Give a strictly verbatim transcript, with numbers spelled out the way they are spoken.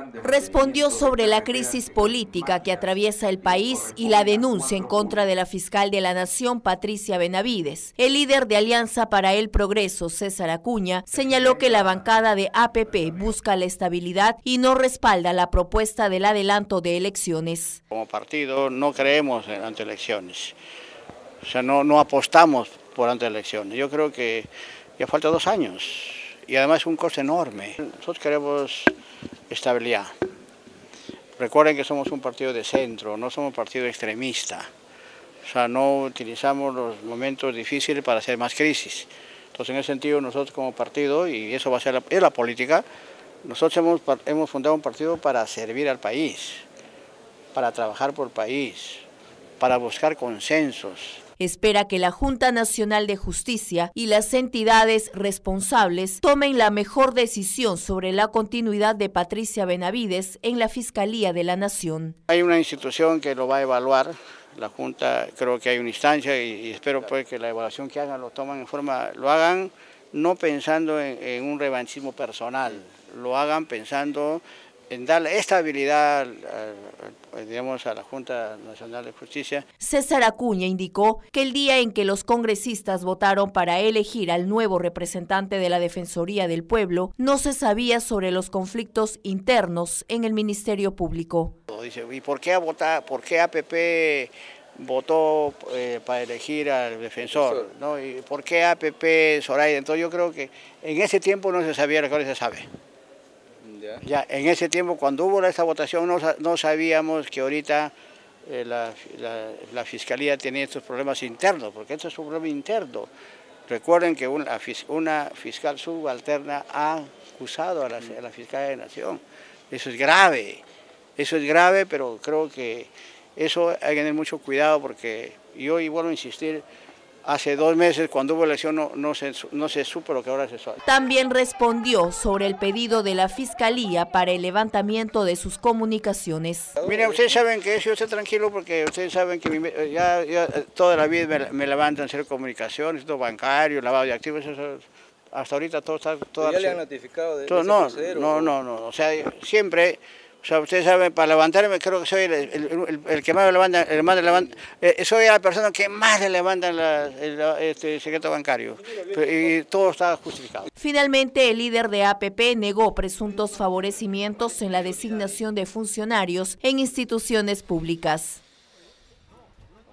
Respondió sobre la crisis política que atraviesa el país y la denuncia en contra de la fiscal de la Nación, Patricia Benavides. El líder de Alianza para el Progreso, César Acuña, señaló que la bancada de A P P busca la estabilidad y no respalda la propuesta del adelanto de elecciones. Como partido no creemos en antielecciones, o sea, no, no apostamos por antielecciones. Yo creo que ya falta dos años y además es un coste enorme. Nosotros queremos estabilidad. Recuerden que somos un partido de centro, no somos un partido extremista. O sea, no utilizamos los momentos difíciles para hacer más crisis. Entonces, en ese sentido, nosotros como partido, y eso va a ser la, es la política, nosotros hemos, hemos fundado un partido para servir al país, para trabajar por el país, para buscar consensos. Espera que la Junta Nacional de Justicia y las entidades responsables tomen la mejor decisión sobre la continuidad de Patricia Benavides en la Fiscalía de la Nación. Hay una institución que lo va a evaluar, la Junta, creo que hay una instancia y, y espero pues que la evaluación que hagan lo tomen en forma, lo hagan no pensando en, en un revanchismo personal, lo hagan pensando en darle estabilidad a, digamos, a la Junta Nacional de Justicia. César Acuña indicó que el día en que los congresistas votaron para elegir al nuevo representante de la Defensoría del Pueblo, no se sabía sobre los conflictos internos en el Ministerio Público. Dice, ¿y por qué, votar, por qué A P P votó eh, para elegir al defensor? ¿No? ¿Y por qué A P P Zoraida? Entonces yo creo que en ese tiempo no se sabía, ahora se sabe. Ya. Ya, en ese tiempo, cuando hubo esta votación, no, no sabíamos que ahorita eh, la, la, la Fiscalía tenía estos problemas internos, porque esto es un problema interno. Recuerden que una, una fiscal subalterna ha acusado a la, a la Fiscalía de la Nación. Eso es grave, eso es grave, pero creo que eso hay que tener mucho cuidado, porque yo, y vuelvo a insistir, hace dos meses, cuando hubo elección, no, no, se, no se supo lo que ahora se sabe. También respondió sobre el pedido de la Fiscalía para el levantamiento de sus comunicaciones. Miren, ustedes saben que yo estoy tranquilo porque ustedes saben que mi, ya, ya toda la vida me, me levantan hacer comunicaciones, todo bancario, lavado de activos, eso, hasta ahorita todo está... Todo, ¿Ya le han notificado de, todo, de no, proceder, no, o... no, no, o sea, siempre... O sea, ustedes saben, para levantarme creo que soy el, el, el, el que más me levanta, el más levanta eh, soy la persona que más le levanta la, el este, secreto bancario, y todo está justificado. Finalmente, el líder de A P P negó presuntos favorecimientos en la designación de funcionarios en instituciones públicas.